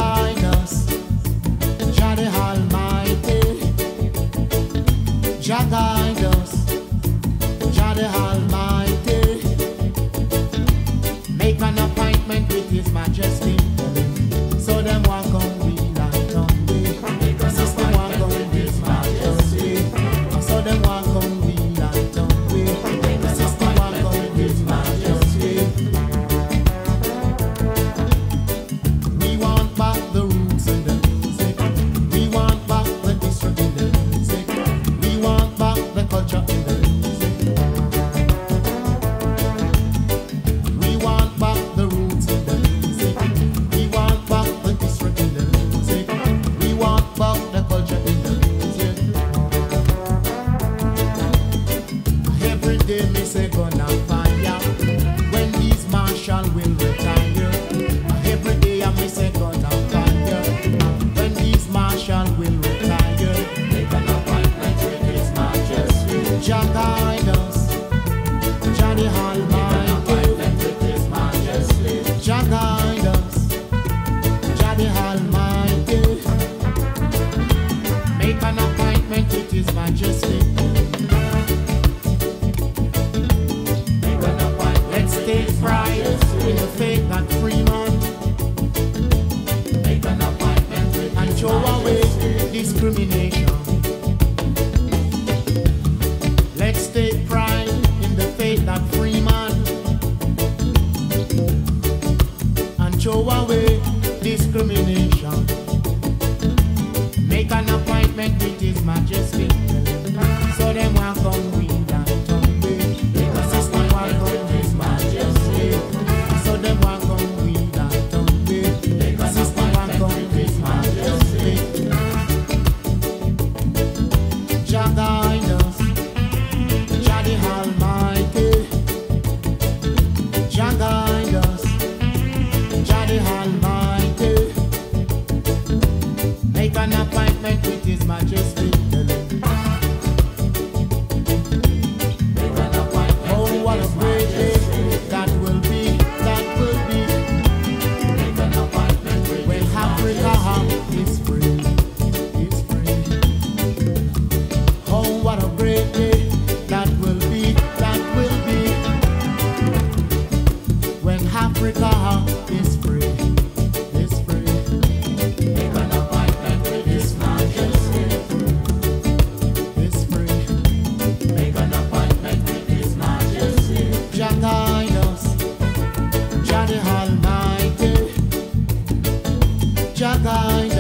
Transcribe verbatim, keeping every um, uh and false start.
guide us, Jah the Almighty. Jah guide us, Jah the Almighty. Make an appointment with His Majesty, so them walk on wheel and tongue way. System walk on with His Majesty, so them walk on wheel and tongue way. System walk on with His Majesty. We want back the roots in the music. We want back the history in the music. We want back the culture in the music. We want back the roots in the music. We want back the history in the music. We want back the culture in the music. Every day me say gonna fire when these marshal will retire. Every day I me say gonna fire when these marshal will retire. Make an appointment with His Majesty. Jah guide us, Jah the Almighty. Jah guide us, Jah the Almighty. Make an appointment with His Majesty. Make an appointment. Let's take pride in the faith that free man. Make an appointment with and throw away discrimination. Let's take pride in the faith that free man. Throw away discrimination. Make an appointment with His Majesty, so them walk on wind and tongue way. The system walk on His Majesty, so them walk on wind and tongue way. The system walk on His Majesty. Jah guide us, Jah the Almighty. Jah guide us, Jah the Almighty. Make an appointment with His Majesty. Make an appointment. Oh, what a great day that will be, that will be. Make an appointment with when Africa is free, is free. Oh, what a great day that will be, that will be. When Africa is free, is free. Make an appointment with His Majesty, is free. Make an appointment with His Majesty. Jah guide us, Jah the Almighty. Jah guide